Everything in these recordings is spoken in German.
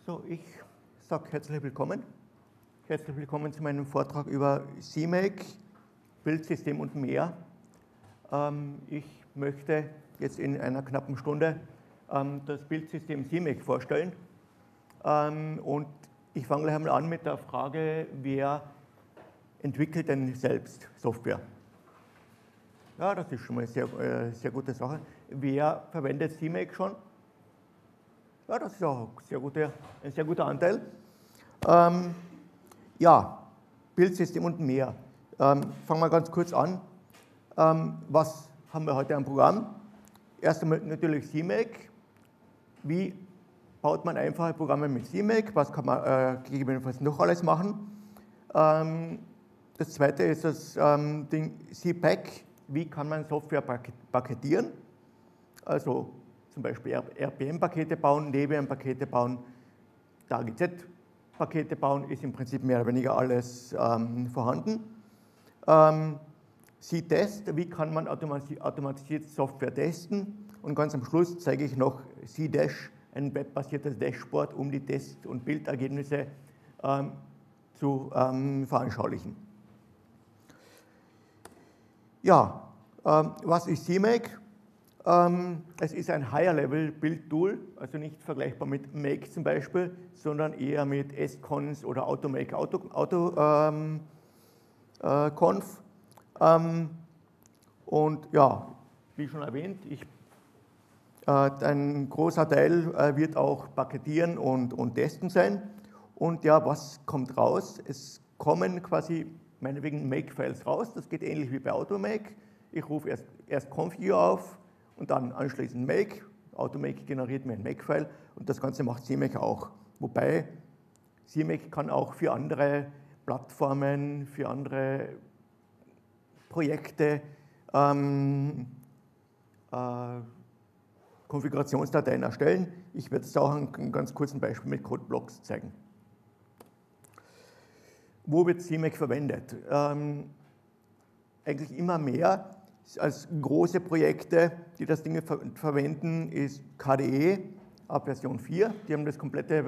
So, ich sage herzlich willkommen. Herzlich willkommen zu meinem Vortrag über CMake, Bildsystem und mehr. Ich möchte jetzt in einer knappen Stunde das Bildsystem CMake vorstellen. Und ich fange gleich einmal an mit der Frage, wer entwickelt denn selbst Software? Ja, das ist schon mal eine sehr gute Sache. Wer verwendet CMake schon? Ja, das ist auch ein sehr guter Anteil. Ja, Bildsystem und mehr. Fangen wir ganz kurz an. Was haben wir heute am Programm? Erst einmal natürlich CMake. Wie baut man einfache Programme mit CMake? Was kann man gegebenenfalls noch alles machen? Das zweite ist das Ding CPack. Wie kann man Software paketieren? Also zum Beispiel RPM-Pakete bauen, Debian-Pakete bauen, DAGZ-Pakete bauen, ist im Prinzip mehr oder weniger alles vorhanden. C-Test, wie kann man automatisiert Software testen? Und ganz am Schluss zeige ich noch C-Dash, ein webbasiertes Dashboard, um die Test- und Bildergebnisse zu veranschaulichen. Ja, was ist CMake? Es ist ein Higher-Level-Build-Tool, also nicht vergleichbar mit Make zum Beispiel, sondern eher mit SCons oder Automake Conf. Und ja, wie schon erwähnt, ein großer Teil wird auch paketieren und testen sein. Und ja, was kommt raus? Es kommen quasi meinetwegen Make-Files raus, das geht ähnlich wie bei Automake. Ich rufe erst Config auf und dann anschließend Make. Automake generiert mir ein Make-File und das Ganze macht CMake auch. Wobei CMake kann auch für andere Plattformen, für andere Projekte Konfigurationsdateien erstellen. Ich werde es auch an einem ganz kurzen Beispiel mit Codeblocks zeigen. Wo wird CMake verwendet? Eigentlich immer mehr. Als große Projekte, die das Ding verwenden, ist KDE ab Version 4. Die haben das komplette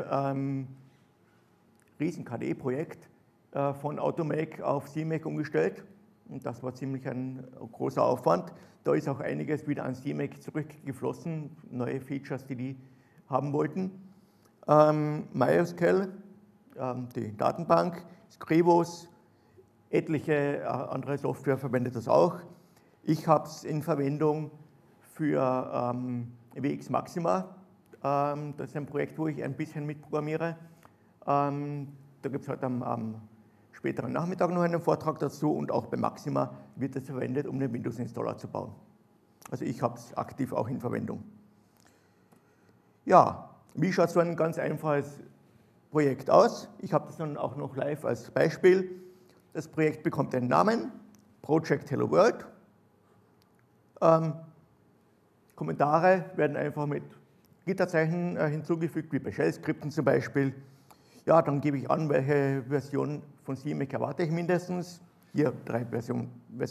riesen KDE-Projekt von Automake auf CMake umgestellt. Und das war ziemlich ein großer Aufwand. Da ist auch einiges wieder an CMake zurückgeflossen, neue Features, die haben wollten. MySQL, die Datenbank, Scribus, etliche andere Software verwendet das auch. Ich habe es in Verwendung für WX Maxima. Das ist ein Projekt, wo ich ein bisschen mitprogrammiere. Da gibt es heute am späteren Nachmittag noch einen Vortrag dazu und auch bei Maxima wird es verwendet, um den Windows-Installer zu bauen. Also ich habe es aktiv auch in Verwendung. Ja, wie schaut so ein ganz einfaches Projekt aus? Ich habe das dann auch noch live als Beispiel. Das Projekt bekommt einen Namen, Project Hello World. Kommentare werden einfach mit Gitterzeichen hinzugefügt, wie bei Shell-Skripten zum Beispiel. Ja, dann gebe ich an, welche Version von CMake erwarte ich mindestens. Hier Version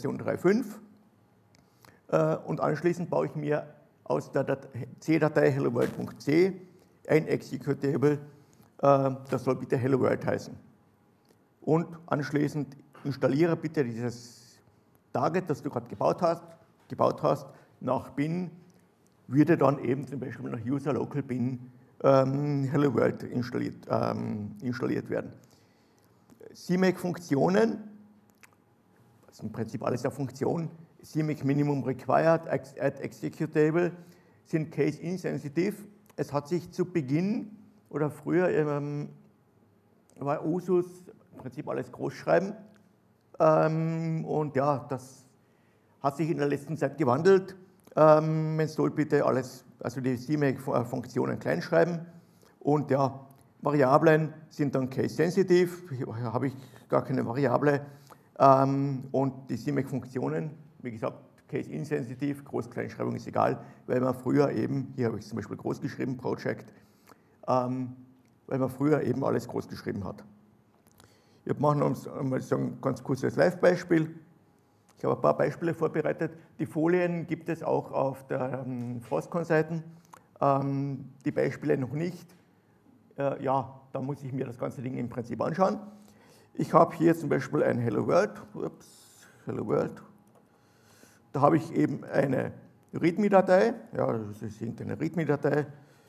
3.5. Und anschließend baue ich mir aus der C-Datei helloworld.c ein Executable, das soll bitte Hello World heißen. Und anschließend installiere bitte dieses Target, das du gerade gebaut hast, nach bin, würde dann eben zum Beispiel nach User Local bin Hello World installiert werden. CMake-Funktionen, das ist im Prinzip alles eine Funktion, CMake Minimum Required, Add Executable, sind case-insensitive. Es hat sich zu Beginn oder früher war Usus im Prinzip alles groß schreiben. Und ja, das hat sich in der letzten Zeit gewandelt. Man soll bitte alles, also die CMake-Funktionen klein schreiben. Und ja, Variablen sind dann case-sensitive. Hier habe ich gar keine Variable. Und die CMake-Funktionen, wie gesagt, case-insensitive, Groß-Kleinschreibung ist egal, weil man früher eben, hier habe ich zum Beispiel groß geschrieben, Project, weil man früher eben alles groß geschrieben hat. Wir machen uns mal so ein ganz kurzes Live-Beispiel. Ich habe ein paar Beispiele vorbereitet. Die Folien gibt es auch auf der Frostcon-Seite. Die Beispiele noch nicht. ja, da muss ich mir das ganze Ding im Prinzip anschauen. Ich habe hier zum Beispiel ein Hello World. Ups, Hello World. Da habe ich eben eine README-Datei. Ja, das ist irgendeine README-Datei.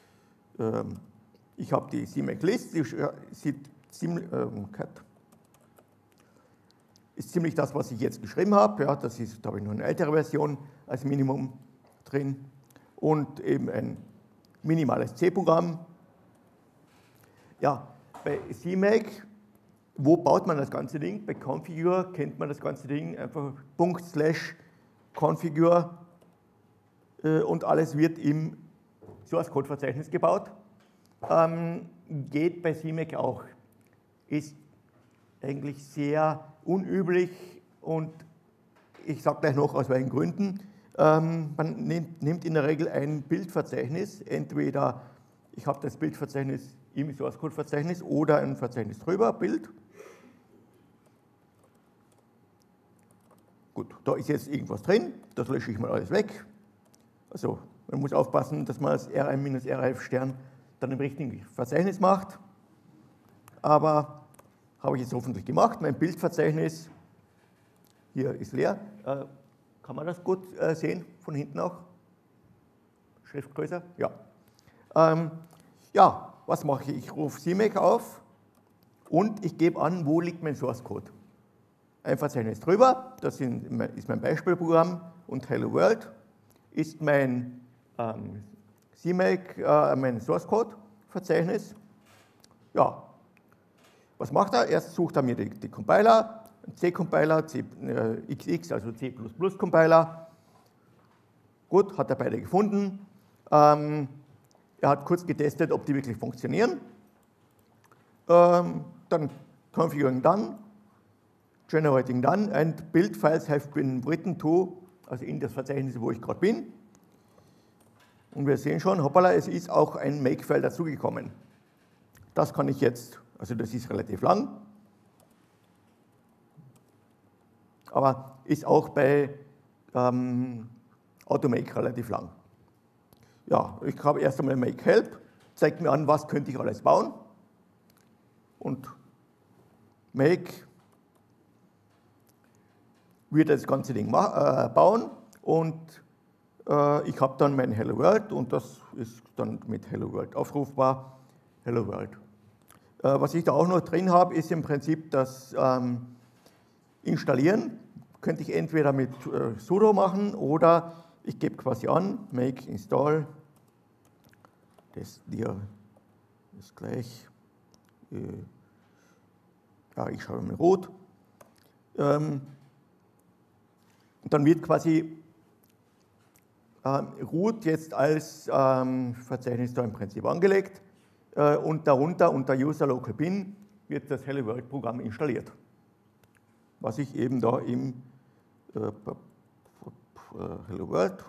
Ich habe die CMake List, die sieht ziemlich, ist ziemlich das, was ich jetzt geschrieben habe. Ja, da habe ich noch eine ältere Version als Minimum drin und eben ein minimales C-Programm. Ja, bei CMake, wo baut man das ganze Ding? Bei Configure kennt man das ganze Ding einfach /configure und alles wird im Source-Code-Verzeichnis gebaut. Geht bei CMake auch. Ist eigentlich sehr unüblich und ich sage gleich noch aus welchen Gründen. Man nimmt in der Regel ein Bildverzeichnis, entweder ich habe das Bildverzeichnis im Source-Code-Verzeichnis oder ein Verzeichnis drüber, Bild. Gut, da ist jetzt irgendwas drin, das lösche ich mal alles weg. Also man muss aufpassen, dass man das rm-rf-Stern dann im richtigen Verzeichnis macht. Aber habe ich jetzt hoffentlich gemacht. Mein Bildverzeichnis hier ist leer. Kann man das gut sehen, von hinten auch? Schrift größer? Ja. Ja, was mache ich? Ich rufe CMake auf und ich gebe an, wo liegt mein Source Code. Ein Verzeichnis drüber, das ist mein Beispielprogramm und Hello World ist mein CMake, mein Source Code Verzeichnis. Ja, was macht er? Erst sucht er mir die Compiler, C-Compiler, XX, also C++-Compiler. Gut, hat er beide gefunden. Er hat kurz getestet, ob die wirklich funktionieren. Dann configuring done, generating done, and build files have been written to, also in das Verzeichnis, wo ich gerade bin. Und wir sehen schon, hoppala, es ist auch ein Make-File dazugekommen. Das kann ich jetzt, also das ist relativ lang, aber ist auch bei Automake relativ lang. Ja, ich habe erst einmal Make Help, zeigt mir an, was könnte ich alles bauen. Und Make wird das ganze Ding bauen und ich habe dann mein Hello World und das ist dann mit Hello World aufrufbar. Hello World. Was ich da auch noch drin habe, ist im Prinzip das Installieren. Könnte ich entweder mit sudo machen oder ich gebe quasi an, make install, das hier ist gleich, ja, ich schaue mal rot. Und dann wird quasi root jetzt als Verzeichnis da im Prinzip angelegt und darunter unter user local bin wird das Hello World Programm installiert, was ich eben da im Hello World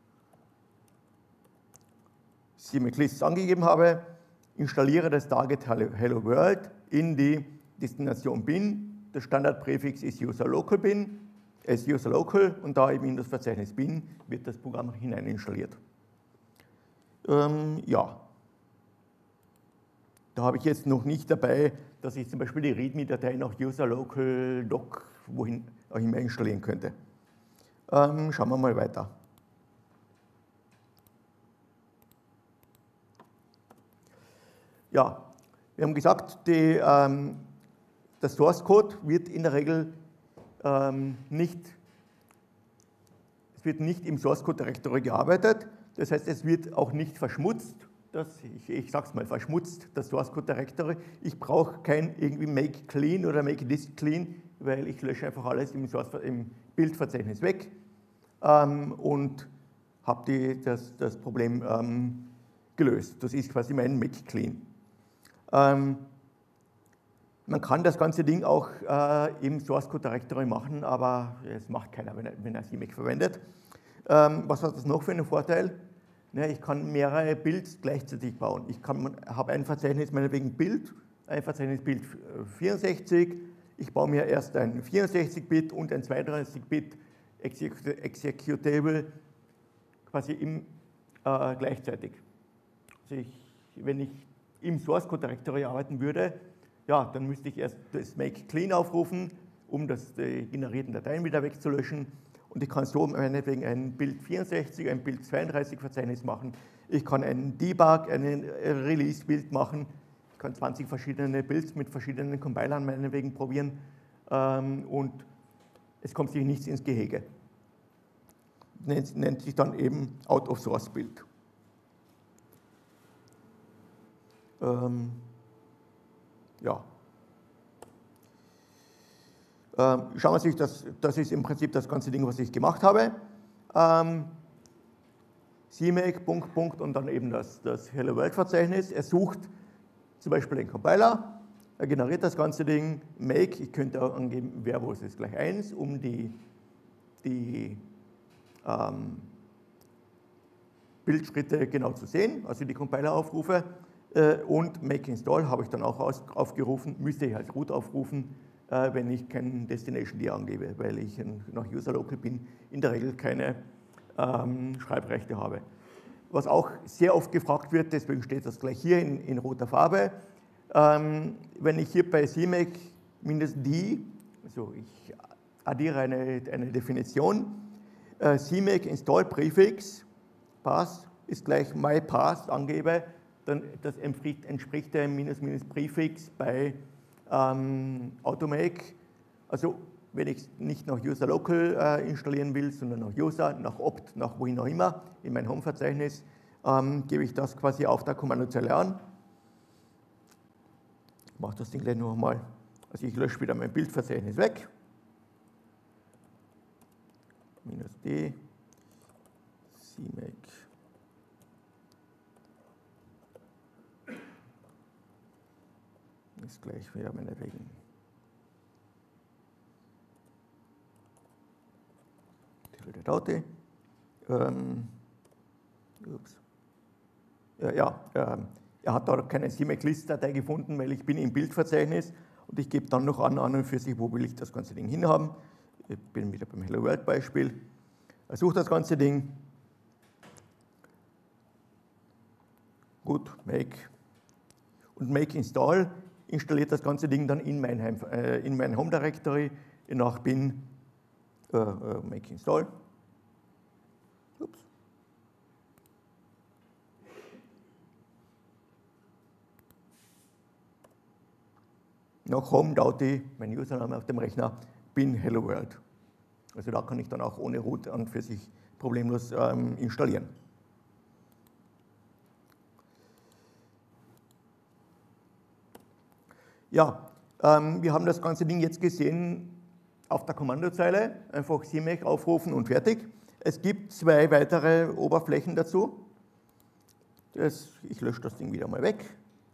CMake Lists angegeben habe, installiere das Target Hello World in die Destination bin. Der Standardpräfix ist user local bin, user local und da eben in das Verzeichnis bin wird das Programm hinein installiert. Ja, da habe ich jetzt noch nicht dabei, dass ich zum Beispiel die README-Datei nach user local doc wohin auch immer installieren könnte. Schauen wir mal weiter. Ja, wir haben gesagt, der Source Code wird in der Regel nicht im Source Code Directory gearbeitet. Das heißt, es wird auch nicht verschmutzt. Ich sage es mal, verschmutzt, das Source Code Directory. Ich brauche kein irgendwie Make Clean oder Make Disk Clean, weil ich lösche einfach alles im Bildverzeichnis weg und habe das Problem gelöst. Das ist quasi mein Make Clean. Man kann das ganze Ding auch im Source Code Directory machen, aber es macht keiner, wenn er CMake verwendet. Was hat das noch für einen Vorteil? Ja, ich kann mehrere Builds gleichzeitig bauen. Ich habe ein Verzeichnis meinetwegen Bild, ein Verzeichnis Bild 64. Ich baue mir erst ein 64-Bit und ein 32-Bit Executable quasi gleichzeitig. Also wenn ich im Source Code Directory arbeiten würde, ja, dann müsste ich erst das make clean aufrufen, um die generierten Dateien wieder wegzulöschen. Und ich kann so meinetwegen ein Bild 64, ein Bild 32 Verzeichnis machen. Ich kann einen Debug, einen Release-Bild machen. Ich kann 20 verschiedene Builds mit verschiedenen Compilern meinetwegen probieren. Und es kommt sich nichts ins Gehege. Nennt sich dann eben Out-of-Source-Bild. Ja. Schauen wir sich, das ist im Prinzip das ganze Ding, was ich gemacht habe. CMake, Punkt, und dann eben das Hello World-Verzeichnis. Er sucht zum Beispiel den Compiler, er generiert das ganze Ding, make, ich könnte auch angeben, verbose ist gleich 1, um die Bildschritte genau zu sehen, also die Compiler-Aufrufe. Und make install habe ich dann auch aufgerufen, müsste ich als root aufrufen, wenn ich kein Destination D angebe, weil ich nach User Local bin, in der Regel keine Schreibrechte habe. Was auch sehr oft gefragt wird, deswegen steht das gleich hier in roter Farbe, wenn ich hier bei CMake -D, also ich addiere eine Definition, CMake install Prefix, pass ist gleich my pass angebe, dann das entspricht dem Präfix bei Automake. Also wenn ich nicht nach User Local installieren will, sondern nach User, nach Opt, nach wohin auch immer, in mein Home-Verzeichnis, gebe ich das quasi auf der Kommandozeile an. Ich mache das Ding gleich noch einmal. Also ich lösche wieder mein Bildverzeichnis weg. -D, CMake. Ist gleich wieder meinetwegen. Daute. Er hat da keine CMake-List-Datei gefunden, weil ich bin im Bildverzeichnis und ich gebe dann noch an und für sich, wo will ich das ganze Ding hinhaben. Ich bin wieder beim Hello World Beispiel. Er sucht das ganze Ding. Gut, make. Und make install installiert das ganze Ding dann in mein Home Directory nach bin make install. Ups. Nach Home Dauti, mein Username auf dem Rechner, bin Hello World. Also da kann ich dann auch ohne Root an für sich problemlos installieren. Ja, wir haben das ganze Ding jetzt gesehen auf der Kommandozeile, einfach CMake aufrufen und fertig. Es gibt zwei weitere Oberflächen dazu. Ich lösche das Ding wieder mal weg.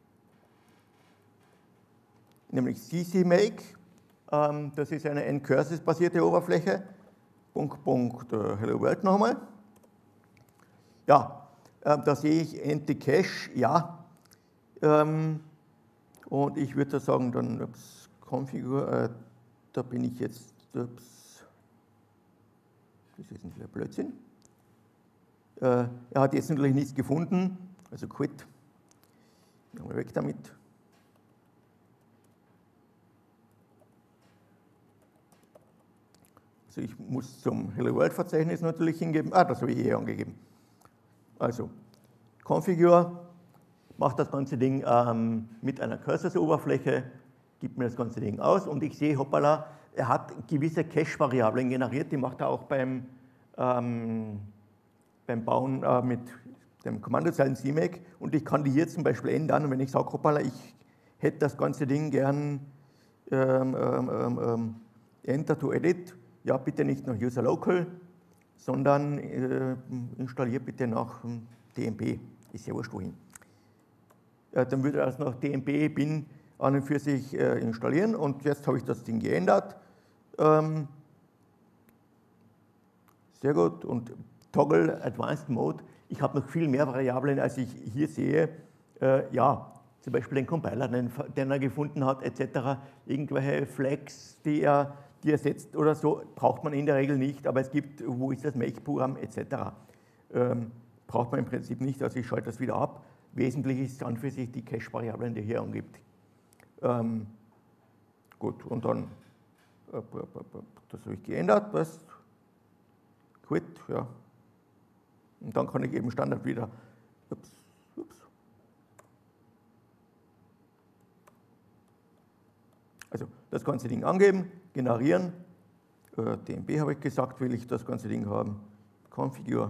Nämlich CCMake, das ist eine N-Curses-basierte Oberfläche. Hello World nochmal. Ja, da sehe ich Anti-Cache, ja. Und ich würde sagen, dann Configure, da bin ich jetzt, das ist ein Blödsinn. Er hat jetzt natürlich nichts gefunden, also quit. Mal weg damit. Also ich muss zum Hello World Verzeichnis natürlich hingeben. Das habe ich hier angegeben. Also Configure, macht das ganze Ding mit einer Cursor-Oberfläche, gibt mir das ganze Ding aus und ich sehe, hoppala, er hat gewisse Cache-Variablen generiert, die macht er auch beim Bauen mit dem Kommandozeilen CMake und ich kann die hier zum Beispiel ändern und wenn ich sage, hoppala, ich hätte das ganze Ding gern Enter to Edit, ja bitte nicht nach User Local, sondern installiert bitte nach DMP, ist ja wurscht wohin. Dann würde er das nach DMP bin an und für sich installieren und jetzt habe ich das Ding geändert. Sehr gut und Toggle Advanced Mode, ich habe noch viel mehr Variablen, als ich hier sehe. Ja, zum Beispiel den Compiler, den er gefunden hat, etc. Irgendwelche Flags, die er setzt oder so, braucht man in der Regel nicht, aber es gibt, wo ist das Make-Programm, etc. Braucht man im Prinzip nicht, also ich schalte das wieder ab. wesentlich ist an für sich die Cache-Variablen, die hier angibt. Gut, und dann, das habe ich geändert, das quit, ja. Und dann kann ich eben Standard wieder, also das ganze Ding angeben, generieren, DMB habe ich gesagt, will ich das ganze Ding haben, Configure,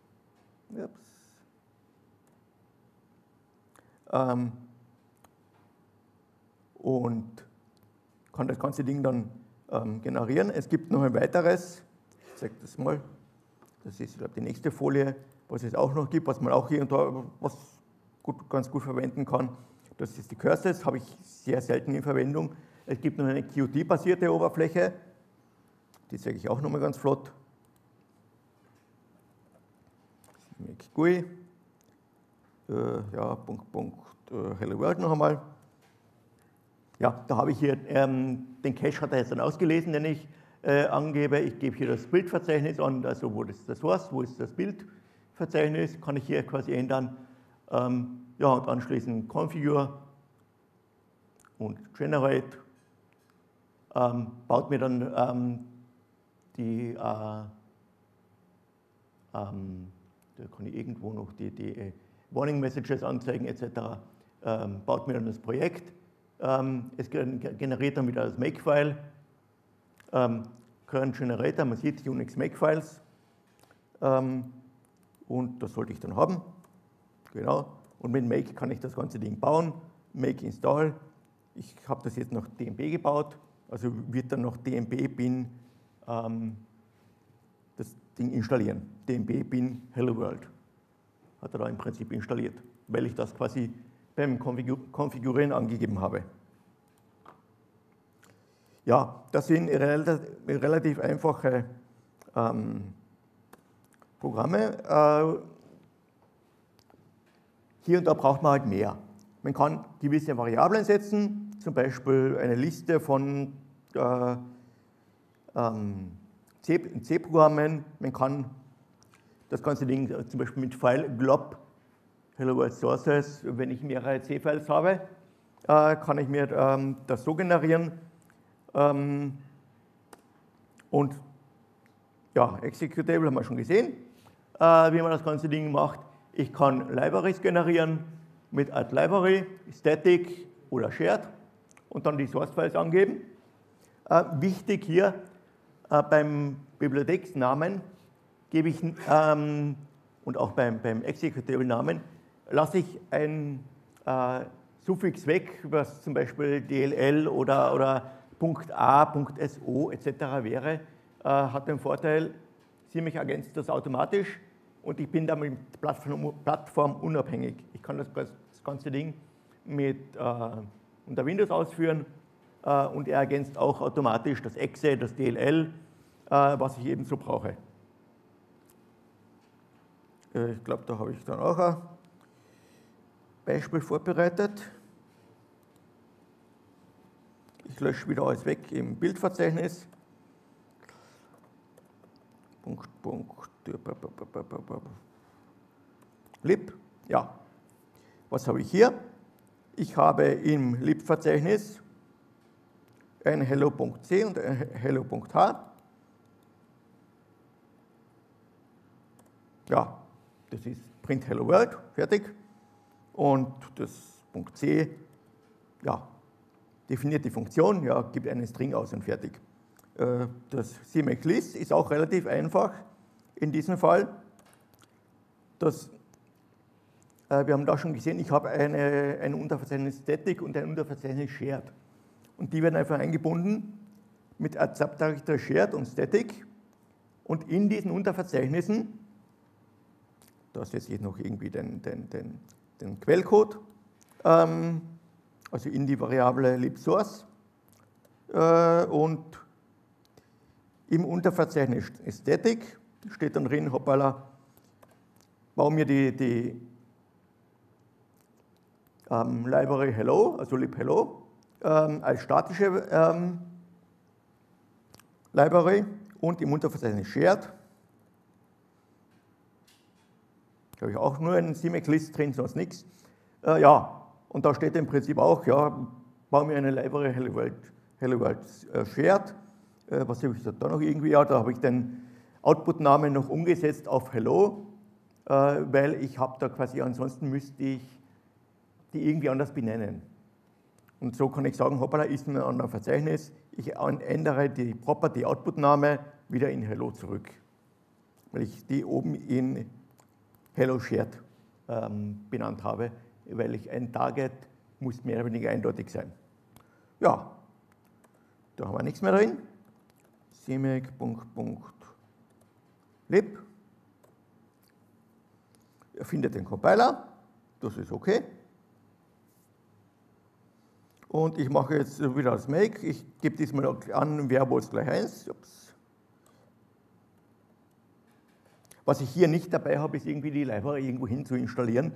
und kann das ganze Ding dann generieren. Es gibt noch ein weiteres, ich zeige das mal, das ist, glaube ich, die nächste Folie, was es auch noch gibt, was man auch hier und da ganz gut verwenden kann. Das ist die Curses, habe ich sehr selten in Verwendung. Es gibt noch eine Qt-basierte Oberfläche, die zeige ich auch noch mal ganz flott. GUI, ja, Hello World noch einmal. Ja, da habe ich hier, den Cache hat er jetzt dann ausgelesen, den ich angebe. Ich gebe hier das Bildverzeichnis an, also wo ist das Source, wo ist das Bildverzeichnis, kann ich hier quasi ändern. Ja, und anschließend Configure und Generate. Baut mir dann da kann ich irgendwo noch die Warning Messages anzeigen etc. Baut mir dann das Projekt. Es generiert dann wieder das Makefile. Current Generator, man sieht Unix Makefiles. Und das sollte ich dann haben. Genau. Und mit Make kann ich das ganze Ding bauen. Make Install. Ich habe das jetzt noch DMB gebaut. Also wird dann noch DMB bin das Ding installieren. DMB bin Hello World. Hat er da im Prinzip installiert, weil ich das quasi beim Konfigurieren angegeben habe. Ja, das sind relativ einfache Programme. Hier und da braucht man halt mehr. Man kann gewisse Variablen setzen, zum Beispiel eine Liste von C-Programmen. Man kann das ganze Ding zum Beispiel mit File glob Hello World Sources, wenn ich mehrere C-Files habe, kann ich mir das so generieren. Und ja, Executable haben wir schon gesehen, wie man das ganze Ding macht. Ich kann Libraries generieren mit Add Library, Static oder Shared und dann die Source-Files angeben. Wichtig hier, beim Bibliotheksnamen gebe ich, und auch beim Executable-Namen, lasse ich ein Suffix weg, was zum Beispiel DLL oder .a, .so etc. wäre, hat den Vorteil, CMake ergänzt das automatisch und ich bin damit plattformunabhängig. Ich kann das ganze Ding unter Windows ausführen und er ergänzt auch automatisch das Exe, das DLL, was ich ebenso brauche. Ich glaube, da habe ich dann auch ein Beispiel vorbereitet. Ich lösche wieder alles weg im Bildverzeichnis. Lib, ja. Was habe ich hier? Ich habe im Lib-Verzeichnis ein hello.c und ein hello.h. Ja, das ist print hello world, fertig. Und das .c, ja, definiert die Funktion, ja, gibt einen String aus und fertig. Das CMake List ist auch relativ einfach in diesem Fall. Wir haben da schon gesehen, ich habe ein Unterverzeichnis Static und ein Unterverzeichnis Shared. Und die werden einfach eingebunden mit Subdirector Shared und Static. Und in diesen Unterverzeichnissen, da setze ich noch irgendwie den Quellcode, also in die Variable libsource. Und im Unterverzeichnis Static steht dann drin, hoppala, baue mir die Library Hello, also libhello, als statische Library und im Unterverzeichnis Shared. Da habe ich auch nur einen CMake List drin, sonst nichts. Ja, und da steht im Prinzip auch, ja, baue mir eine Library Hello World Shared. Was habe ich da noch irgendwie? Ja, da habe ich den Output-Namen noch umgesetzt auf Hello, weil ich habe da quasi, ansonsten müsste ich die irgendwie anders benennen. Und so kann ich sagen, hoppala, ist ein anderes Verzeichnis, ich ändere die Property Output-Name wieder in Hello zurück, weil ich die oben in Hello Shared benannt habe, weil ich ein Target muss mehr oder weniger eindeutig sein. Ja, da haben wir nichts mehr drin. CMake.lib. Er findet den Compiler, das ist okay. Und ich mache jetzt wieder das Make. Ich gebe diesmal an, Verbos gleich 1. Ups. Was ich hier nicht dabei habe, ist irgendwie die Library irgendwo hin zu installieren.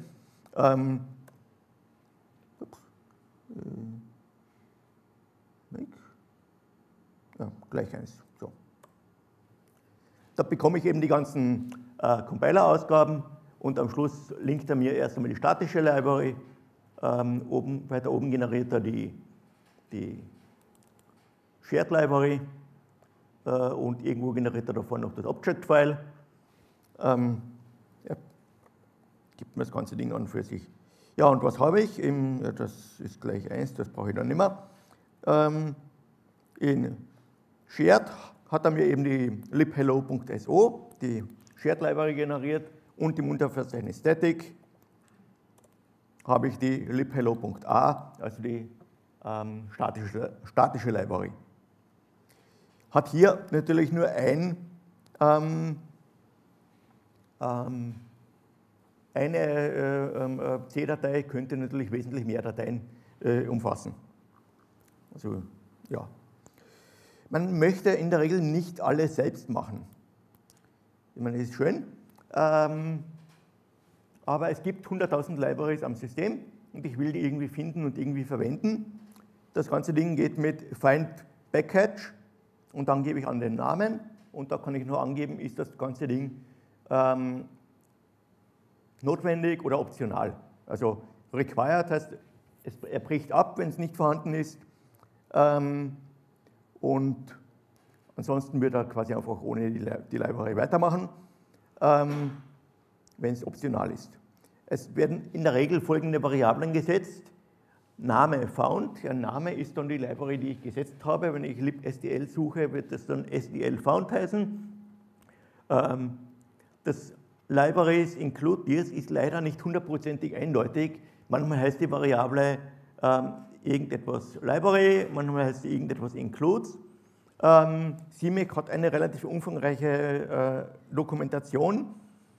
Make. Ja, gleich 1. So. Da bekomme ich eben die ganzen Compiler-Ausgaben und am Schluss linkt er mir erst einmal die statische Library. Weiter oben generiert er die Shared Library und irgendwo generiert er davon noch das Object-File. Ja, gibt mir das ganze Ding an für sich. Ja, und was habe ich? Das ist gleich 1, das brauche ich dann nicht mehr. In Shared hat er mir eben die libhello.so, die Shared Library generiert, und im Unterverzeichnis Static habe ich die libhello.a, also die statische Library. Hat hier natürlich nur eine C-Datei, könnte natürlich wesentlich mehr Dateien umfassen. Also, ja. Man möchte in der Regel nicht alles selbst machen. Ich meine, das ist schön, aber es gibt 100.000 Libraries am System und ich will die irgendwie finden und irgendwie verwenden. Das ganze Ding geht mit Find Package und dann gebe ich an den Namen und da kann ich nur angeben, ist das ganze Ding notwendig oder optional. Also required heißt, er bricht ab, wenn es nicht vorhanden ist, und ansonsten wird er quasi einfach ohne die Library weitermachen, wenn es optional ist. Es werden in der Regel folgende Variablen gesetzt. Name found, ja, Name ist dann die Library, die ich gesetzt habe. Wenn ich libstl suche, wird das dann SDL found heißen. Das Libraries include this ist leider nicht hundertprozentig eindeutig. Manchmal heißt die Variable irgendetwas Library, manchmal heißt sie irgendetwas includes. CMake hat eine relativ umfangreiche Dokumentation.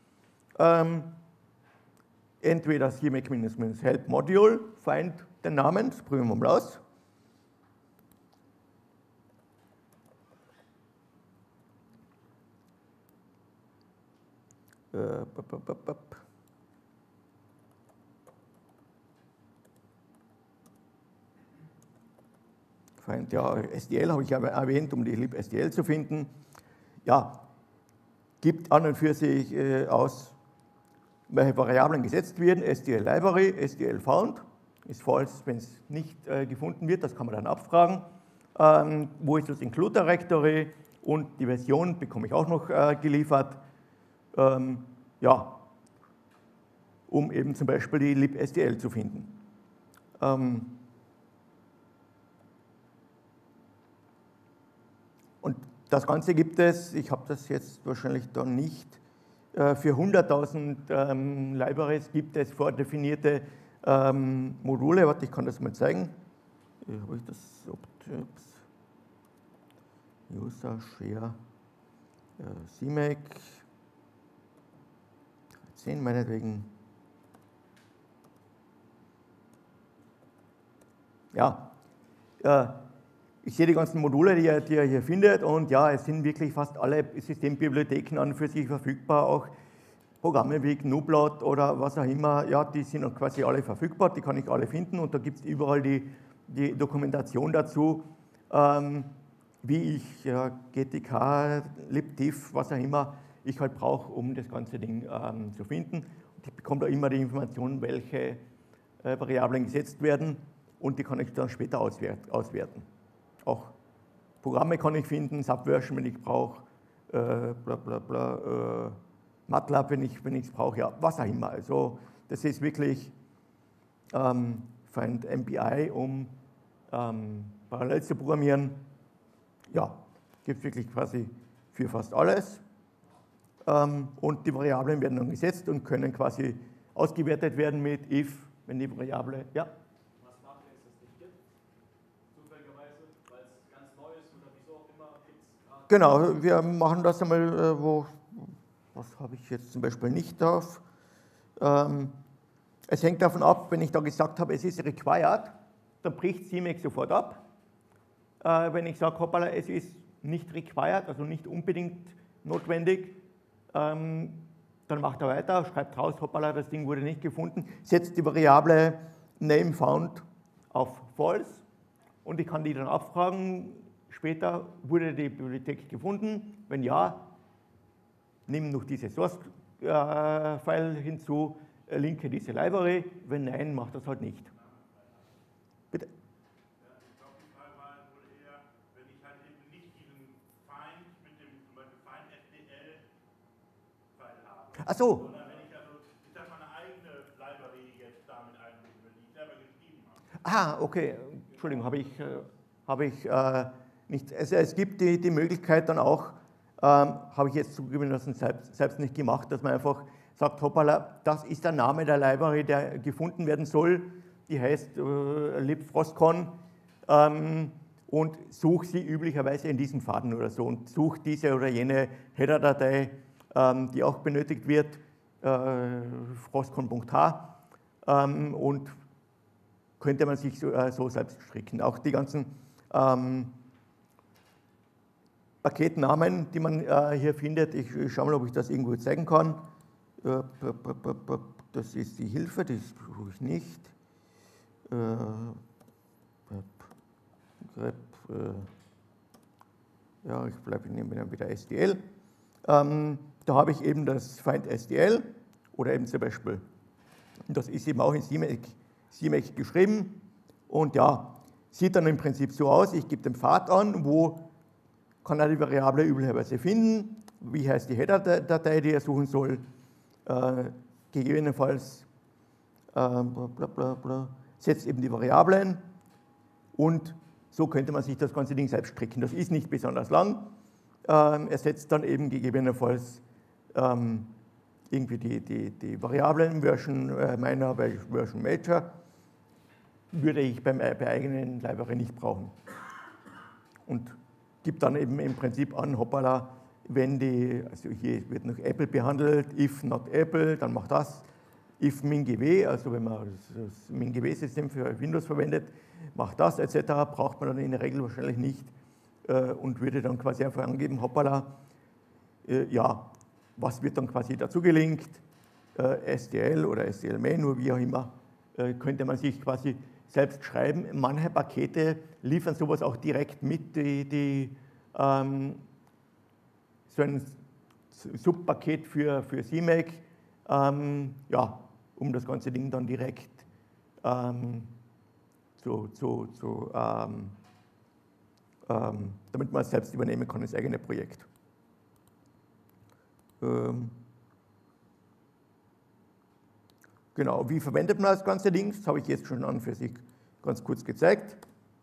Entweder CMake-help Module, find den Namen, das probieren wir mal aus. Find, ja, SDL habe ich ja erwähnt, um die libstl zu finden. Ja, gibt an und für sich aus, welche Variablen gesetzt werden. SDL Library, SDL found, ist false, wenn es nicht gefunden wird, das kann man dann abfragen. Wo ist das Include Directory und die Version bekomme ich auch noch geliefert, ja, um eben zum Beispiel die libstl zu finden. Und das Ganze gibt es, ich habe das jetzt wahrscheinlich dann nicht, für 100.000 Libraries gibt es vordefinierte Module. Warte, ich kann das mal zeigen. Habe ich das? User, Share, CMake, 13 meinetwegen. Ja, ich sehe die ganzen Module, die ihr hier findet, und ja, es sind wirklich fast alle Systembibliotheken an und für sich verfügbar, auch Programme wie GNU-Plot oder was auch immer, ja, die sind quasi alle verfügbar, die kann ich alle finden, und da gibt es überall die Dokumentation dazu, wie ich GTK, libdiff, was auch immer ich halt brauche, um das ganze Ding zu finden. Und ich bekomme da immer die Information, welche Variablen gesetzt werden und die kann ich dann später auswerten. Auch Programme kann ich finden, Subversion, wenn ich brauche, MATLAB, wenn ich es brauche, ja, was auch immer. Also das ist wirklich für ein MPI, um parallel zu programmieren. Ja, gibt es wirklich quasi für fast alles. Und die Variablen werden dann gesetzt und können quasi ausgewertet werden mit if, wenn die Variable, ja. Was macht, wenn es das nicht gibt? Zufälligerweise, weil es ganz neu ist oder wieso auch immer, gibt es Genau, wir machen das einmal, was habe ich jetzt zum Beispiel nicht drauf? Es hängt davon ab, wenn ich da gesagt habe, es ist required, dann bricht CMake sofort ab. Wenn ich sage, hoppala, es ist nicht required, also nicht unbedingt notwendig, dann macht er weiter, schreibt raus, hoppala, das Ding wurde nicht gefunden, setzt die Variable name found auf false und ich kann die dann abfragen, später wurde die Bibliothek gefunden, wenn ja, nimm noch diese Source-File hinzu, linke diese Library, wenn nein, macht das halt nicht. Bitte? Ja, ich glaube, die Frage war wohl eher, wenn ich halt eben nicht diesen Find mit dem zum Beispiel Find SDL-File habe. Ach so. Sondern wenn ich also, ich sag mal, eine eigene Library jetzt damit einbinde, die ich selber geschrieben habe. Ah, okay. Entschuldigung, habe ich nicht. Also es gibt die Möglichkeit dann auch, habe ich jetzt zugegebenermaßen selbst nicht gemacht, dass man einfach sagt, hoppala, das ist der Name der Library, der gefunden werden soll. Die heißt libfrostcon und suche sie üblicherweise in diesem Faden oder so und suche diese oder jene Header-Datei, die auch benötigt wird, frostcon.h und könnte man sich so selbst stricken. Auch die ganzen Paketnamen, die man hier findet, ich schaue mal, ob ich das irgendwo zeigen kann. Das ist die Hilfe, das brauche ich nicht. Ja, ich nehme wieder SDL. Da habe ich eben das Find SDL oder eben zum Beispiel, das ist eben auch in CMake geschrieben und ja, sieht dann im Prinzip so aus, ich gebe den Pfad an, wo kann er die Variable üblicherweise finden, wie heißt die Header-Datei, die er suchen soll, gegebenenfalls setzt eben die Variablen und so könnte man sich das ganze Ding selbst stricken. Das ist nicht besonders lang, er setzt dann eben gegebenenfalls irgendwie die Variablen, Version Minor, Version Major, würde ich bei eigenen Library nicht brauchen. Und gibt dann eben im Prinzip an, hoppala, wenn also hier wird noch Apple behandelt, if not Apple, dann macht das, if MinGW, also wenn man das MinGW-System für Windows verwendet, macht das etc., braucht man dann in der Regel wahrscheinlich nicht und würde dann quasi einfach angeben, hoppala, ja, was wird dann quasi dazu gelinkt, SDL oder SDL-Main, nur wie auch immer, könnte man sich quasi selbst schreiben. Manche Pakete liefern sowas auch direkt mit, so ein Subpaket für CMake, ja, um das ganze Ding dann direkt damit man es selbst übernehmen kann, das eigene Projekt. Genau, wie verwendet man das ganze Ding? Das habe ich jetzt schon an für sich ganz kurz gezeigt.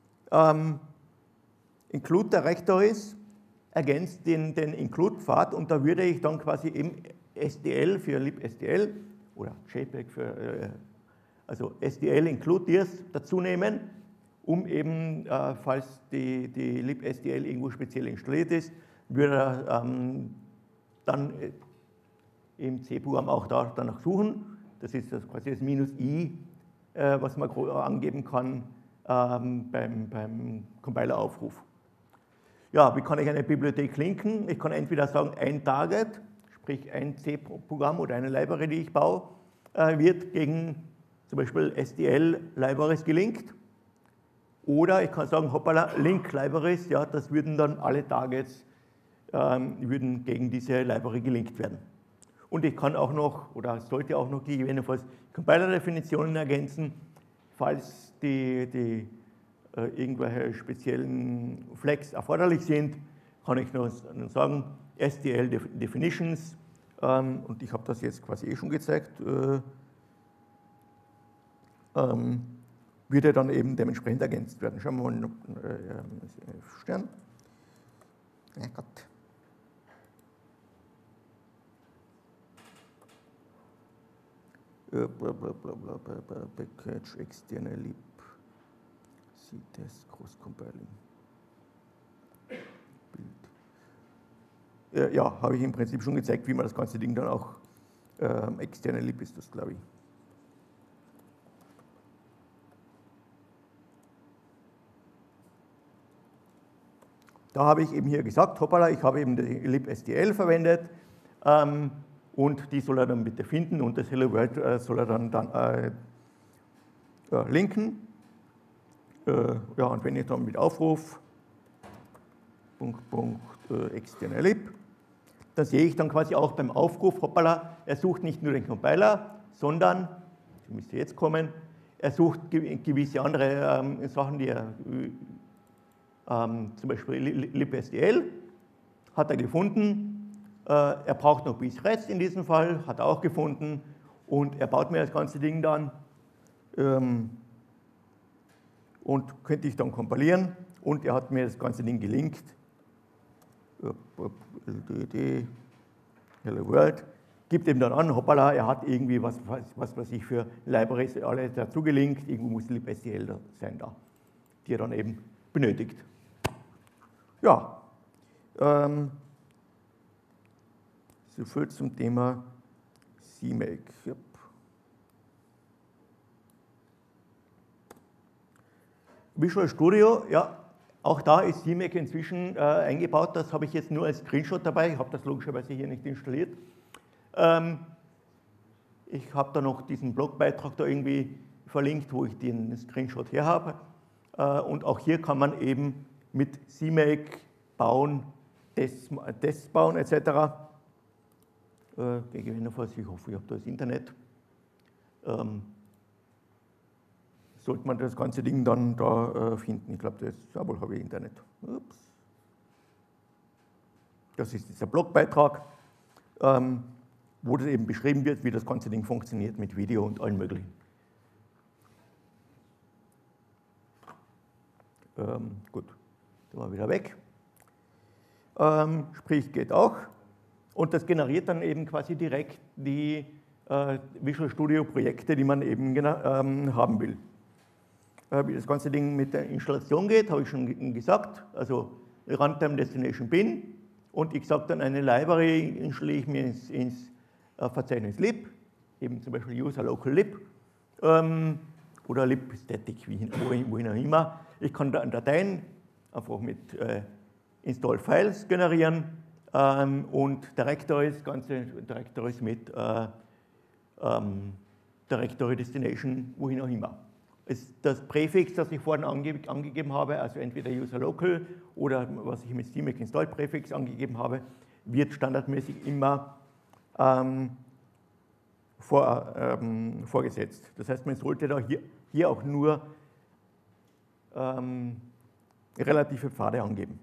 Include Directories ergänzt den Include-Pfad und da würde ich dann quasi eben SDL für libSDL oder JPEG für, also SDL Include Dirs dazu nehmen, um eben, falls die libSDL irgendwo speziell installiert ist, würde er dann im C-Programm auch danach suchen. Das ist quasi das -i, was man angeben kann beim Compiler-Aufruf. Ja, wie kann ich eine Bibliothek linken? Ich kann entweder sagen, ein Target, sprich ein C-Programm oder eine Library, die ich baue, wird gegen zum Beispiel SDL-Libraries gelinkt. Oder ich kann sagen, hoppala, Link-Libraries, ja, das würden dann alle Targets würden gegen diese Library gelinkt werden. Und ich kann auch noch, oder sollte auch noch gegebenenfalls Compiler-Definitionen ergänzen. falls die irgendwelche speziellen Flags erforderlich sind, kann ich nur sagen, STL Definitions, und ich habe das jetzt quasi schon gezeigt, würde dann eben dementsprechend ergänzt werden. Schauen wir mal, Stern. Ja Gott. Package, externe lib, CTest, Cross-Compiling. Bild. Ja, habe ich im Prinzip schon gezeigt, wie man das ganze Ding dann auch, externe lib ist das, glaube ich. Da habe ich eben hier gesagt, hoppala, ich habe eben die libstl verwendet, und die soll er dann bitte finden und das Hello World soll er dann linken. Ja, und wenn ich dann mit Aufruf externe lib, dann sehe ich dann quasi auch beim Aufruf, hoppala, er sucht nicht nur den Compiler, sondern, das müsste jetzt kommen, er sucht gewisse andere Sachen, die er, zum Beispiel libstl, hat er gefunden. Er braucht noch bis-rest in diesem Fall, hat er auch gefunden, und er baut mir das ganze Ding dann und könnte ich dann kompilieren, und er hat mir das ganze Ding gelinkt. LDD, Hello World, gibt ihm dann an, hoppala, er hat irgendwie was weiß ich für Libraries alle dazu gelinkt, irgendwo muss libstl sein da, die er dann eben benötigt. Ja, so viel zum Thema CMake. Yep. Visual Studio, ja, auch da ist CMake inzwischen eingebaut. Das habe ich jetzt nur als Screenshot dabei. Ich habe das logischerweise hier nicht installiert. Ich habe da noch diesen Blogbeitrag da irgendwie verlinkt, wo ich den Screenshot her habe. Und auch hier kann man eben mit CMake bauen, Tests bauen etc. Gegebenenfalls, ich hoffe, ich habe da das Internet. Sollte man das ganze Ding dann da finden. Ich glaube, jawohl, habe ich Internet. Ups. Das ist dieser Blogbeitrag, wo das eben beschrieben wird, wie das ganze Ding funktioniert mit Video und allen möglichen. Gut, da war wieder weg. Sprich, geht auch. Und das generiert dann eben quasi direkt die Visual Studio Projekte, die man eben haben will. Wie das ganze Ding mit der Installation geht, habe ich schon gesagt. Also Runtime Destination Bin, und ich sage dann, eine Library installiere ich mir ins Verzeichnis lib, eben zum Beispiel user local lib oder libstatic, wohin auch immer. Ich kann da Dateien einfach mit install Files generieren und Directories, ganze Directories mit Directory Destination, wohin auch immer. Das Präfix, das ich vorhin angegeben habe, also entweder user local oder was ich mit CMake install Präfix angegeben habe, wird standardmäßig immer vorgesetzt. Das heißt, man sollte da hier auch nur relative Pfade angeben.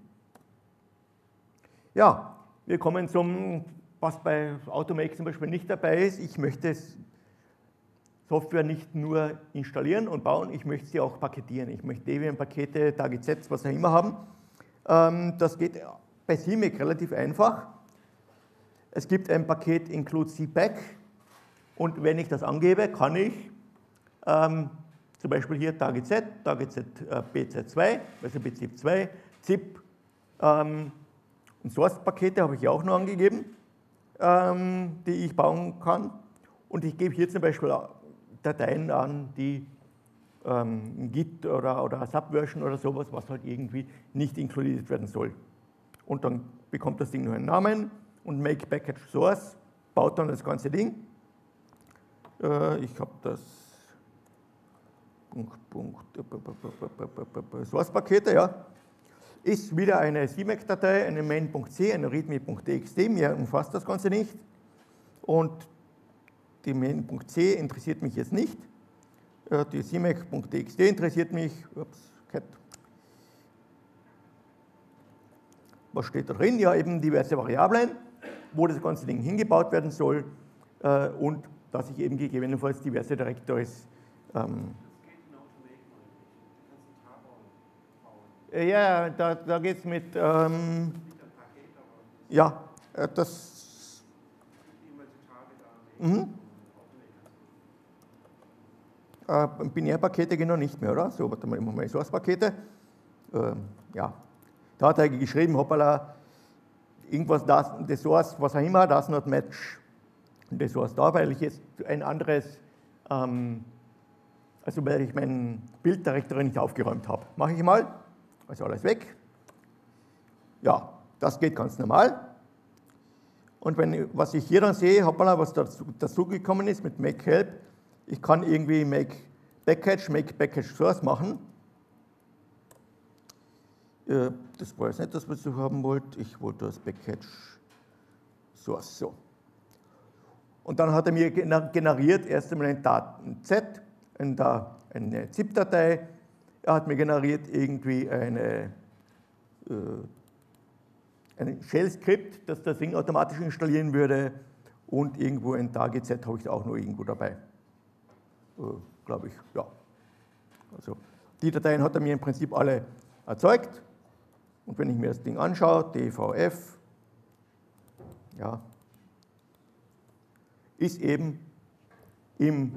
Ja, wir kommen zum, was bei Automake zum Beispiel nicht dabei ist. Ich möchte Software nicht nur installieren und bauen, ich möchte sie auch paketieren. Ich möchte Debian-Pakete, Target-Sets, was auch immer haben. Das geht bei CMake relativ einfach. Es gibt ein Paket include cpack, und wenn ich das angebe, kann ich zum Beispiel hier Target-Set, BZ2, also BZIP2, ZIP und Source-Pakete habe ich hier auch noch angegeben, die ich bauen kann. Und ich gebe hier zum Beispiel Dateien an, die Git oder Subversion oder sowas, was halt irgendwie nicht inkludiert werden soll. Und dann bekommt das Ding nur einen Namen und Make Package Source baut dann das ganze Ding. Ich habe das Source-Pakete, ja. Ist wieder eine CMake-Datei, eine main.c, eine readme.txt, mehr umfasst das Ganze nicht. Und die main.c interessiert mich jetzt nicht. Die CMake.txt interessiert mich. Ups, Cat. Was steht da drin? Ja, eben diverse Variablen, wo das ganze Ding hingebaut werden soll und dass ich eben gegebenenfalls diverse Directories. Ja, da geht es mit. Ja, das. Binärpakete gehen noch nicht mehr, oder? So, warte mal, immer mal Source-Pakete. Ja. Da hat er geschrieben, hoppala, irgendwas, the source, was auch immer, does not match the source da, weil ich jetzt ein anderes, also weil ich mein Bilddirektory nicht aufgeräumt habe. Mache ich mal, also alles weg. Ja, das geht ganz normal. Und was ich hier dann sehe, hoppala, was dazugekommen ist mit make help, ich kann irgendwie make package source machen. Das war jetzt nicht das, was ich haben wollte. Ich wollte das Package Source. So. Und dann hat er mir generiert erst einmal ein Daten-Z, eine ZIP-Datei. Er hat mir generiert irgendwie ein Shell-Skript, das das Ding automatisch installieren würde. Und irgendwo ein Target-Z habe ich auch noch irgendwo dabei. Glaube ich, ja. Also die Dateien hat er mir im Prinzip alle erzeugt. Und wenn ich mir das Ding anschaue, dvf, ja, ist eben im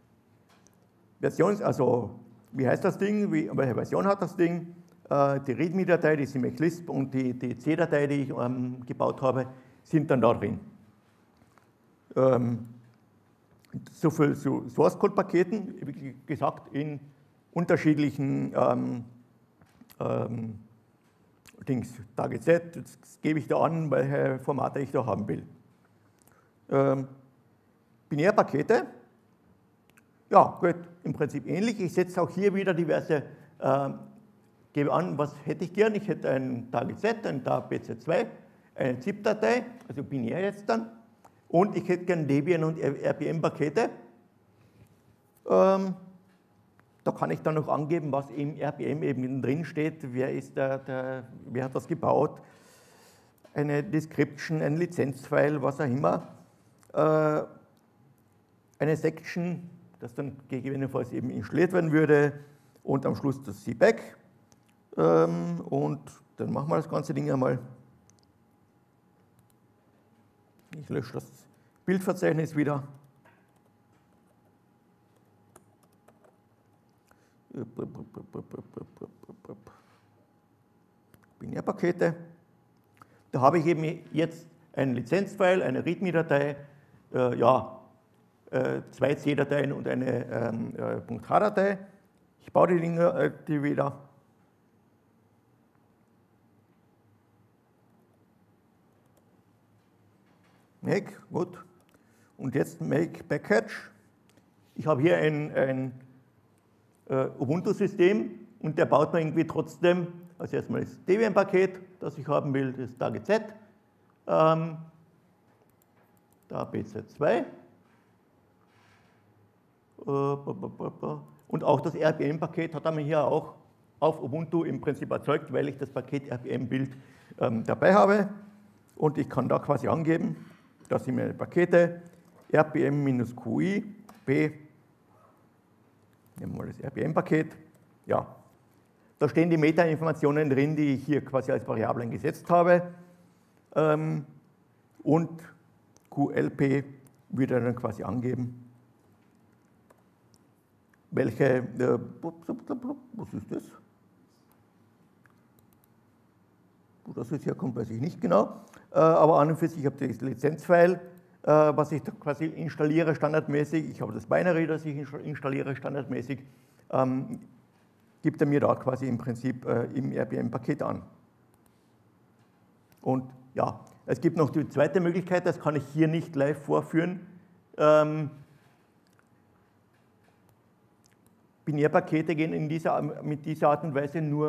also wie heißt das Ding, welche Version hat das Ding, die README-Datei, die CMake-Lisp und die C-Datei, die ich gebaut habe, sind dann da drin. So viel zu Source-Code-Paketen, wie gesagt, in unterschiedlichen Dings, Target-Z, das gebe ich da an, welche Formate ich da haben will. Binärpakete, ja gut, im Prinzip ähnlich. Ich setze auch hier wieder diverse, gebe an, was hätte ich gern. Ich hätte ein Target-Z, ein BZ2, eine ZIP-Datei, also binär jetzt dann, und ich hätte gern Debian und RPM-Pakete. Da kann ich dann noch angeben, was im RPM eben drin steht, wer hat das gebaut, eine Description, ein Lizenzfile, was auch immer, eine Section, das dann gegebenenfalls eben installiert werden würde und am Schluss das CBAC und dann machen wir das ganze Ding einmal. Ich lösche das Bildverzeichnis wieder. Binärpakete. Da habe ich eben jetzt ein Lizenzfile, eine README-Datei, zwei C-Dateien und eine .h-Datei. Ich baue die Dinge wieder. Make, gut. Und jetzt Make Package. Ich habe hier ein Ubuntu-System und der baut mir irgendwie trotzdem, also erstmal das Debian-Paket, das ich haben will, das Target-Z, da BZ2 und auch das RPM-Paket hat er mir hier auch auf Ubuntu im Prinzip erzeugt, weil ich das Paket RPM-Bild dabei habe und ich kann da quasi angeben, dass ich meine Pakete RPM-QI B, nehmen wir mal das RPM-Paket, ja, da stehen die Metainformationen drin, die ich hier quasi als Variablen gesetzt habe und QLP würde dann quasi angeben, welche, was ist das? Wo das jetzt herkommt, weiß ich nicht genau, aber an und für sich habe ich das Lizenzfile, was ich da quasi installiere standardmäßig, ich habe das Binary, das ich installiere standardmäßig, gibt er mir da quasi im Prinzip im RPM-Paket an. Und ja, es gibt noch die zweite Möglichkeit, das kann ich hier nicht live vorführen. Binärpakete gehen mit dieser Art und Weise nur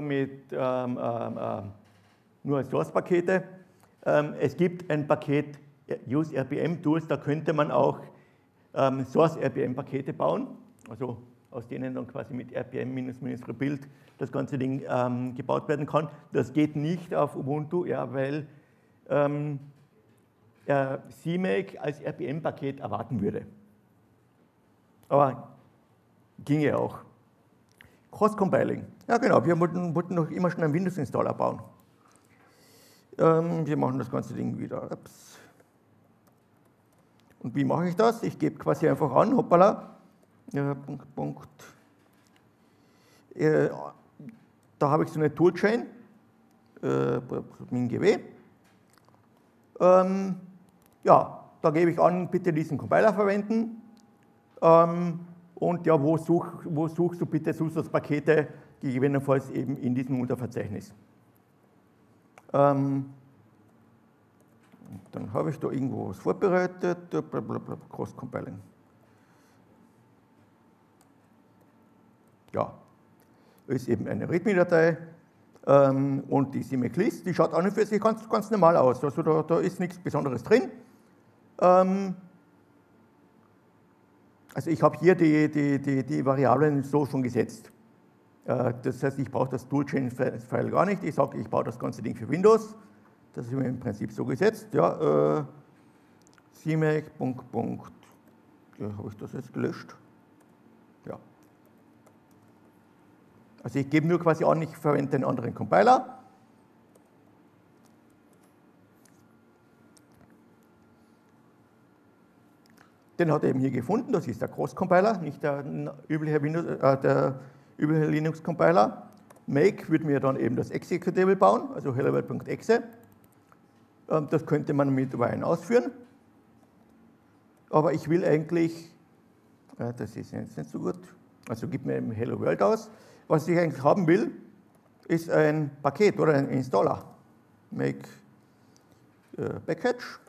nur als Source-Pakete. Es gibt ein Paket Use RPM Tools, da könnte man auch Source RPM-Pakete bauen, also aus denen dann quasi mit rpm-rebuild das ganze Ding gebaut werden kann. Das geht nicht auf Ubuntu, ja, weil CMake als RPM-Paket erwarten würde. Aber ginge auch. Cross-Compiling. Ja genau, wir wollten noch immer schon einen Windows-Installer bauen. Wir machen das ganze Ding wieder. Ups. Und wie mache ich das? Ich gebe quasi einfach an, hoppala, Punkt. Da habe ich so eine Toolchain, min-gw. Ja, da gebe ich an, bitte diesen Compiler verwenden. Und ja, wo suchst du bitte Zusatzpakete, gegebenenfalls eben in diesem Unterverzeichnis. Dann habe ich da irgendwo was vorbereitet, Cross-Compiling. Ja, ist eben eine README-Datei und die CMake-List, die schaut an und für sich ganz normal aus, also da ist nichts Besonderes drin. Also ich habe hier die Variablen so schon gesetzt. Das heißt, ich brauche das Toolchain-File gar nicht. Ich sage, ich baue das ganze Ding für Windows. Das ist mir im Prinzip so gesetzt. Ja, CMake, ja, habe ich das jetzt gelöscht? Ja. Also ich gebe nur quasi an, ich verwende einen anderen Compiler. Den hat er eben hier gefunden, das ist der Cross-Compiler, nicht der übliche Linux-Compiler. Make würde mir dann eben das Executable bauen, also helloworld.exe. Das könnte man mit Wine ausführen. Aber ich will eigentlich, das ist jetzt nicht so gut, also gib mir eben Hello World aus. Was ich eigentlich haben will, ist ein Paket oder ein Installer. Make Package.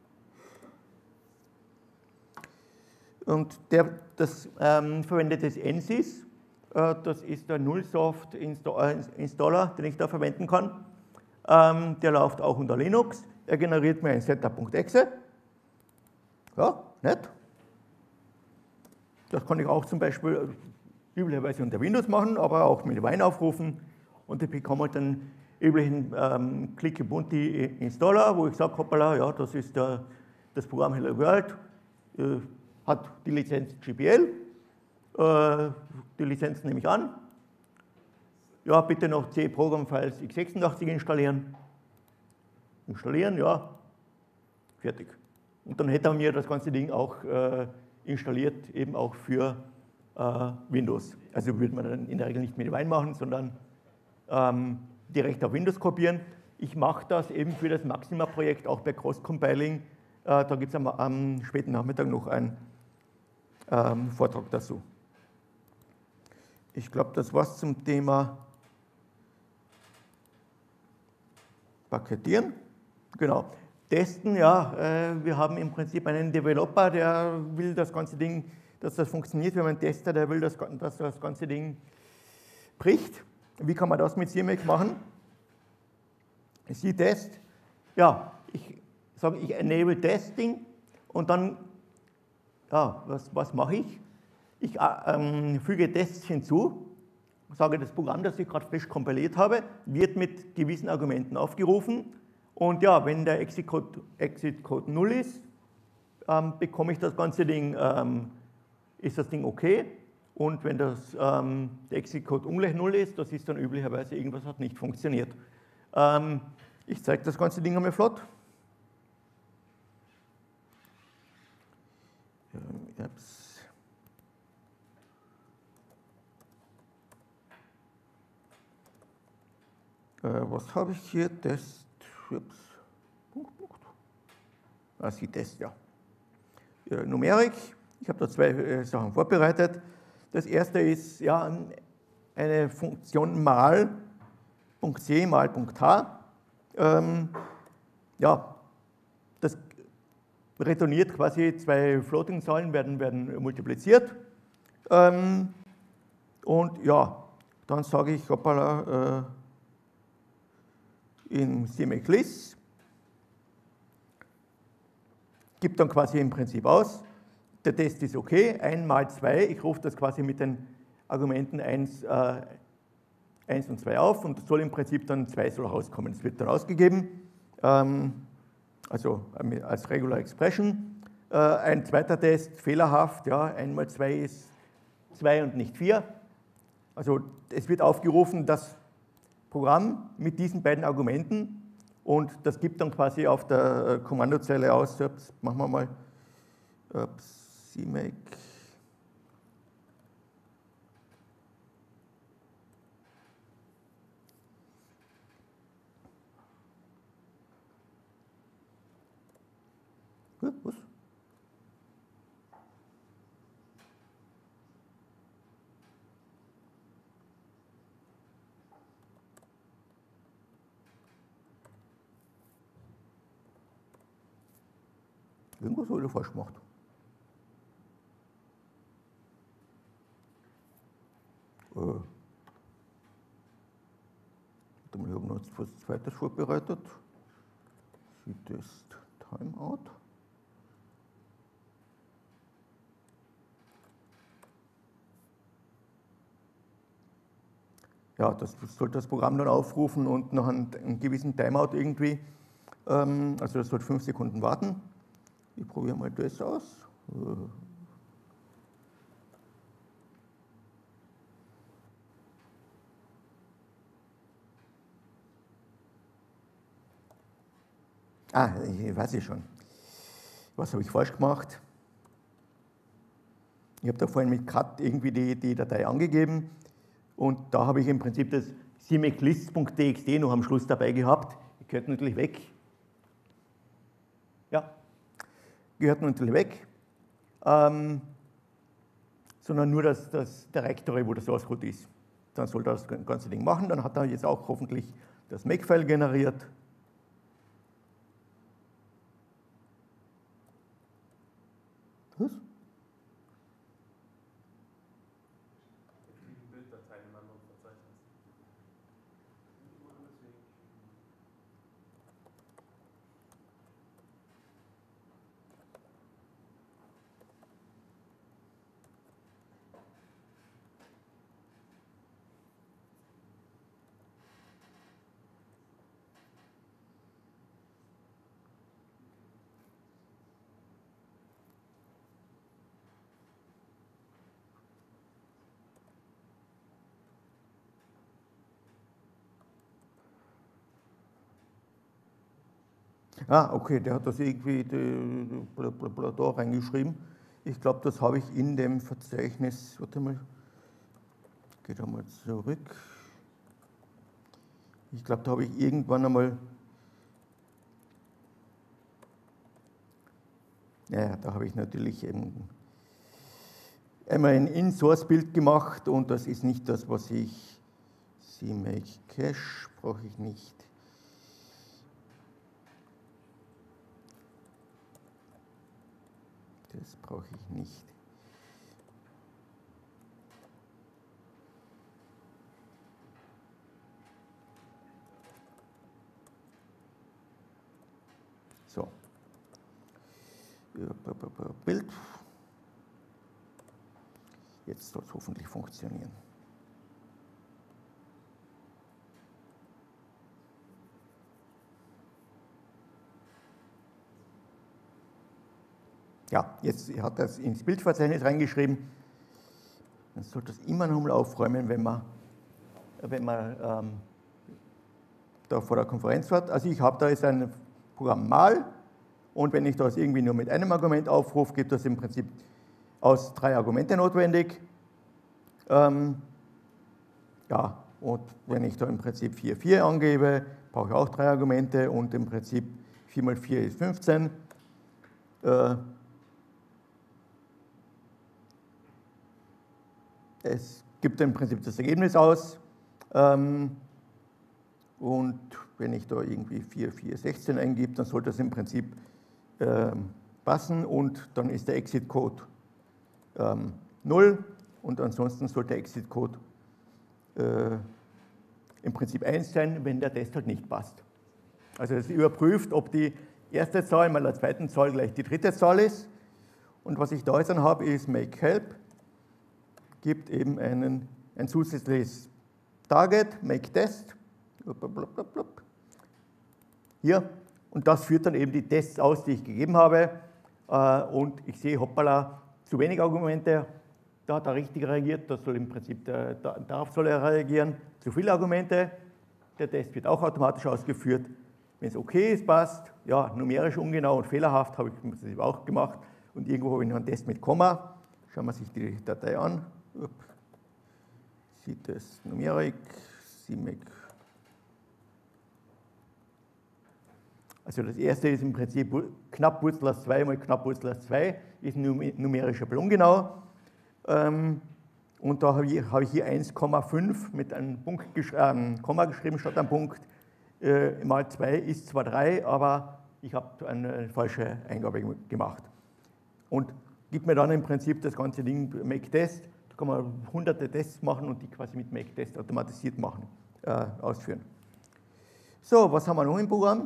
Und das verwendet das NSYS, das ist der Nullsoft Installer, den ich da verwenden kann. Der läuft auch unter Linux, er generiert mir ein Setup.exe. Ja, nett. Das kann ich auch zum Beispiel üblicherweise unter Windows machen, aber auch mit Wine aufrufen. Und ich bekomme halt den üblichen Click-Ubuntu Installer, wo ich sage, hoppala, ja, das ist das Programm Hello World. Hat die Lizenz GPL, die Lizenz nehme ich an. Ja, bitte noch C-Programm-Files x86 installieren. Installieren, ja, fertig. Und dann hätte er mir das ganze Ding auch installiert, eben auch für Windows. Also würde man dann in der Regel nicht mit Wine machen, sondern direkt auf Windows kopieren. Ich mache das eben für das Maxima-Projekt auch bei Cross-Compiling. Da gibt es am späten Nachmittag noch einen Vortrag dazu. Ich glaube, das war's zum Thema Paketieren. Genau. Testen, ja, wir haben im Prinzip einen Developer, der will das ganze Ding, dass das funktioniert. Wir haben einen Tester, der will, dass das ganze Ding bricht. Wie kann man das mit CMake machen? C-Test, ja, ich sage, ich enable Testing und dann, ja, was mache ich? Ich füge Tests hinzu, sage, das Programm, das ich gerade frisch kompiliert habe, wird mit gewissen Argumenten aufgerufen. Und ja, wenn der Exit-Code 0 ist, bekomme ich das ganze Ding, ist das Ding okay. Und wenn der Exit-Code ungleich 0 ist, das ist dann üblicherweise irgendwas hat nicht funktioniert. Ich zeige das ganze Ding einmal flott. Was habe ich hier? Test. C-Test, ja. Numerik. Ich habe da zwei Sachen vorbereitet. Das erste ist ja eine Funktion mal.c mal.h. Ja, das retourniert quasi zwei Floating-Zahlen, werden multipliziert. Und ja, dann sage ich, hoppala, in CMake-List, gibt dann quasi im Prinzip aus, der Test ist okay, 1 mal 2, ich rufe das quasi mit den Argumenten 1 und 2 auf und soll im Prinzip dann 2 soll rauskommen. Das wird dann ausgegeben, also als Regular Expression. Ein zweiter Test, fehlerhaft, ja, 1 mal 2 ist 2 und nicht 4. Also es wird aufgerufen, das Programm mit diesen beiden Argumenten und das gibt dann quasi auf der Kommandozeile aus, jetzt machen wir mal CMake. Was? Irgendwas habe ich falsch gemacht. Ich habe noch was Zweites vorbereitet. C-Test Timeout. Ja, das sollte das Programm dann aufrufen und nach einem gewissen Timeout irgendwie, also das sollte 5 Sekunden warten. Ich probiere mal das aus. Ich weiß schon. Was habe ich falsch gemacht? Ich habe da vorhin mit cat irgendwie die Datei angegeben und da habe ich im Prinzip das cmake-list.txt noch am Schluss dabei gehabt. Die gehört natürlich weg. Ja, gehört natürlich weg. Sondern nur das Directory, wo der Source Code ist. Dann soll das ganze Ding machen. Dann hat er jetzt auch hoffentlich das Makefile generiert. Was? Bilddateien in einem Verzeichnis. Okay, der hat das irgendwie da reingeschrieben. Ich glaube, das habe ich in dem Verzeichnis, warte mal, geht da mal zurück. Ich glaube, da habe ich irgendwann einmal, ja, da habe ich natürlich einmal ein In-Source-Bild gemacht und das ist nicht das, was ich, CMake Cache brauche ich nicht. Das brauche ich nicht. So. Bild. Jetzt soll es hoffentlich funktionieren. Ja, jetzt hat er es ins Bildverzeichnis reingeschrieben. Man sollte das immer noch mal aufräumen, wenn man da vor der Konferenz hat. Also ich habe da jetzt ein Programm mal und wenn ich das irgendwie nur mit einem Argument aufrufe, gibt das im Prinzip aus 3 Argumente notwendig. Ja, und wenn ich da im Prinzip 4, 4 angebe, brauche ich auch 3 Argumente und im Prinzip 4 mal 4 ist 15. Es gibt im Prinzip das Ergebnis aus und wenn ich da irgendwie 4, 4, 16 eingebe, dann sollte das im Prinzip passen und dann ist der Exit-Code 0 und ansonsten sollte der Exit-Code im Prinzip 1 sein, wenn der Test halt nicht passt. Also es überprüft, ob die erste Zahl mal der zweiten Zahl gleich die dritte Zahl ist Und was ich da jetzt dann habe, ist make help, gibt eben ein zusätzliches Target, make test, hier, und das führt dann eben die Tests aus, die ich gegeben habe, und ich sehe, hoppala, zu wenig Argumente, da hat er richtig reagiert, das soll im Prinzip, darauf soll er reagieren, zu viele Argumente, der Test wird auch automatisch ausgeführt. Wenn es okay ist, passt, ja, numerisch ungenau und fehlerhaft habe ich im Prinzip auch gemacht, und irgendwo habe ich noch einen Test mit Komma, schauen wir sich die Datei an, sieht das Numerik, CMake. Also das erste ist im Prinzip knapp Wurzel aus 2 mal knapp Wurzel aus 2, ist numerisch aber ungenau. Und da habe ich hier 1,5 mit einem Komma geschrieben statt einem Punkt. Mal 2 ist zwar 3, aber ich habe eine falsche Eingabe gemacht. Und gibt mir dann im Prinzip das ganze Ding make test. Da kann man hunderte Tests machen und die quasi mit make test automatisiert machen, ausführen. So, was haben wir noch im Programm?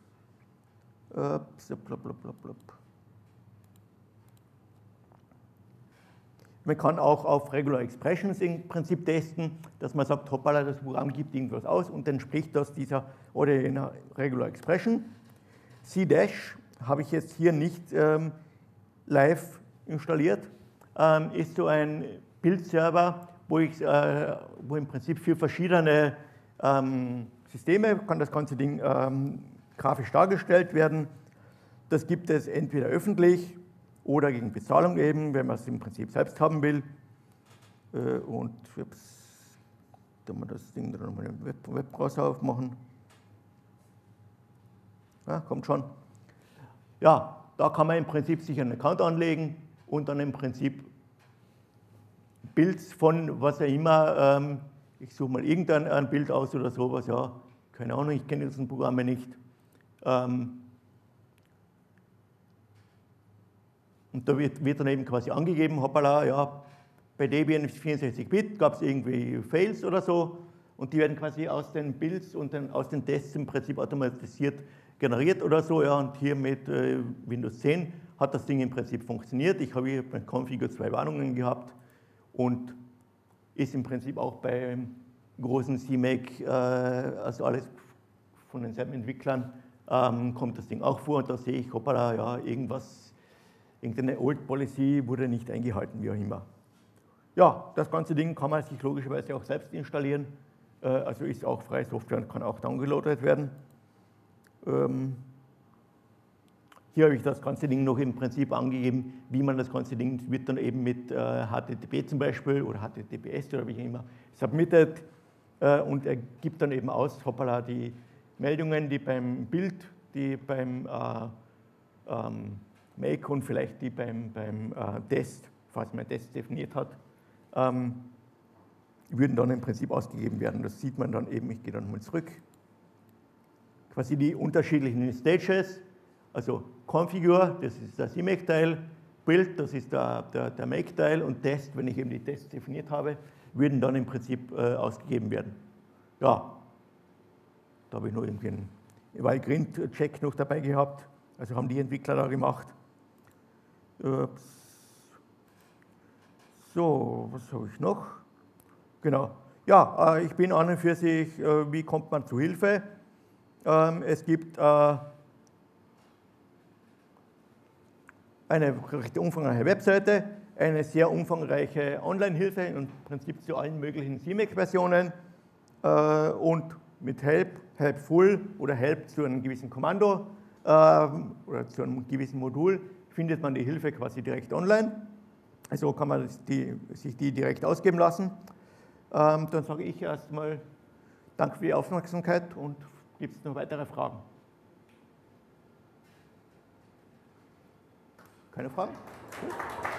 Man kann auch auf Regular Expressions im Prinzip testen, dass man sagt, hoppala, das Programm gibt irgendwas aus und dann spricht das dieser oder jener Regular Expression. C-Dash habe ich jetzt hier nicht live installiert, ist so ein Bildserver, wo im Prinzip für verschiedene Systeme kann das ganze Ding grafisch dargestellt werden. Das gibt es entweder öffentlich oder gegen Bezahlung eben, wenn man es im Prinzip selbst haben will. Und jetzt kann man das Ding dann nochmal im Webbrowser aufmachen. Ja, kommt schon. Ja, da kann man im Prinzip sich einen Account anlegen und dann im Prinzip Builds von was auch immer, ich suche mal irgendein Bild aus oder sowas, ja, keine Ahnung, ich kenne diesen Programme nicht. Und da wird dann eben quasi angegeben, hoppala, ja, bei Debian 64-Bit gab es irgendwie Fails oder so und die werden quasi aus den Builds und dann aus den Tests im Prinzip automatisiert generiert oder so, ja, und hier mit Windows 10 hat das Ding im Prinzip funktioniert. Ich habe hier bei Configure 2 Warnungen gehabt und ist im Prinzip auch bei großen CMake, also alles von denselben Entwicklern, kommt das Ding auch vor und da sehe ich, hoppala, ja, irgendeine Old Policy wurde nicht eingehalten, wie auch immer. Ja, das ganze Ding kann man sich logischerweise auch selbst installieren, also ist auch freie Software und kann auch downgeloadet werden. Hier habe ich das ganze Ding noch im Prinzip angegeben, wie man das ganze Ding wird dann eben mit HTTP zum Beispiel oder HTTPS oder wie auch immer submitted und er gibt dann eben aus, hoppala, die Meldungen, die beim Bild, die beim Make und vielleicht die beim Test, falls man einen Test definiert hat, würden dann im Prinzip ausgegeben werden. Das sieht man dann eben, ich gehe dann mal zurück, quasi die unterschiedlichen Stages, also Configure, das ist der CMake-Teil, Build, das ist der Make-Teil und Test, wenn ich eben die Tests definiert habe, würden dann im Prinzip ausgegeben werden. Ja, da habe ich noch irgendwie einen Valgrind-Check noch dabei gehabt, also haben die Entwickler da gemacht. So, was habe ich noch? Genau. Ja, ich bin an und für sich, wie kommt man zu Hilfe? Es gibt eine recht umfangreiche Webseite, eine sehr umfangreiche Online-Hilfe, im Prinzip zu allen möglichen CMake-Versionen und mit Help, Helpful oder Help zu einem gewissen Kommando oder zu einem gewissen Modul findet man die Hilfe quasi direkt online. Also kann man sich die direkt ausgeben lassen. Dann sage ich erstmal Danke für die Aufmerksamkeit und gibt es noch weitere Fragen? Keine Fragen? Gut.